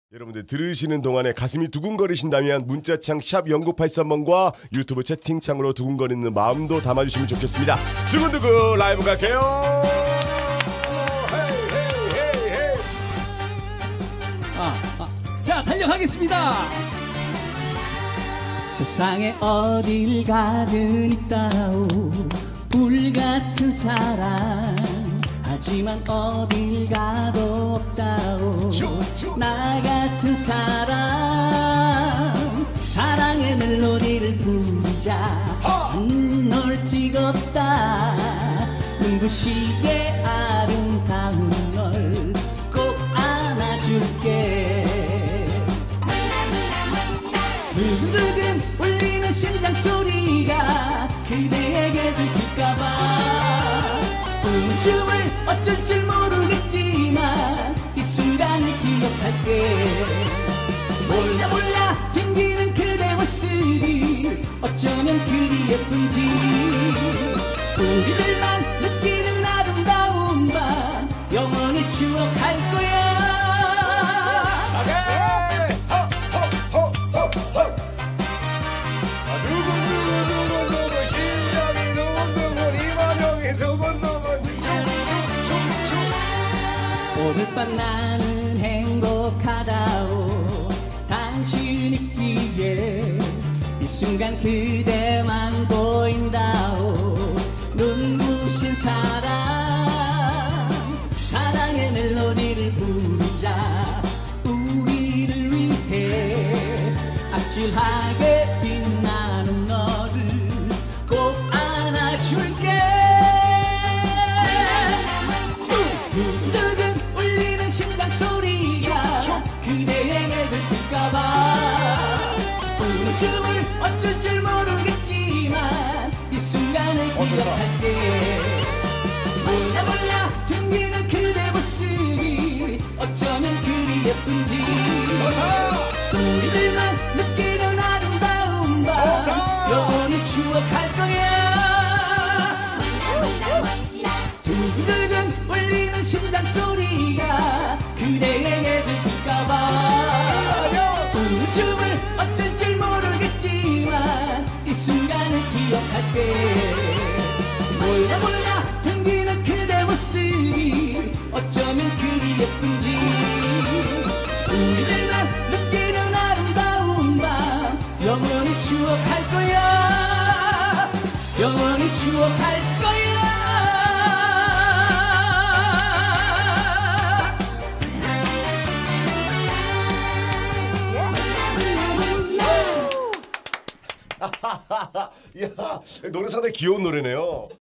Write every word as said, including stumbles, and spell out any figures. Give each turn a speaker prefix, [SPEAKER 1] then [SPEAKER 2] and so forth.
[SPEAKER 1] 여러분들 들으시는 동안에 가슴이 두근거리신다면 문자창 샵 영구팔삼 번과 유튜브 채팅창으로 두근거리는 마음도 담아주시면 좋겠습니다. 두근두근 라이브 갈게요.
[SPEAKER 2] 아, 아, 자 달려가겠습니다. 세상에 어딜 가든 있다오 불같은 사랑, 하지만 어딜 가도 없다오 나 같은 사람. 사랑의 멜로디를 부르자 널 찍었다. 눈부시게 아름다운 널 꼭 안아줄게. 두근두근 울리는 심장 소리가 그대에게 들킬까봐 꿈을 어쩔 줄 모르겠지만 이 순간을 기억할게. 몰라 몰라 튕기는 그대 모습이 어쩌면 그리 예쁜지 우리들만 느끼는 아름다운 밤 영원히 추억할 거야. 오늘 밤 나는 행복하다오 당신 있기에 이 순간 그대만 보인다오. 눈부신 사랑, 사랑의 멜로디를 부르자. 우리를 위해 아찔하게 빛나는 너를 꼭 안아줄게. 소리가 그대에게 들킬까봐 꿈을 어쩔 줄 모르겠지만 이 순간을 기억할게. 몰라 몰라 튕기는 그대 모습이 어쩌면 그리 예쁜지 우리들만 느끼는 아름다운 밤 영원히 추억할 거야. 두근두근 울리는 심장 소리가 그대에게 들킬까봐 웃음을 어쩔 줄 모르겠지만 이 순간을 기억할게. 몰라 몰라 튕기는 그대 모습이 어쩌면 그리 예쁜지 우리들만 느끼는 아름다운 밤 영원히 추억할 거야. 영원히 추억할 거야.
[SPEAKER 1] 야, 노래 상당히 귀여운 노래네요.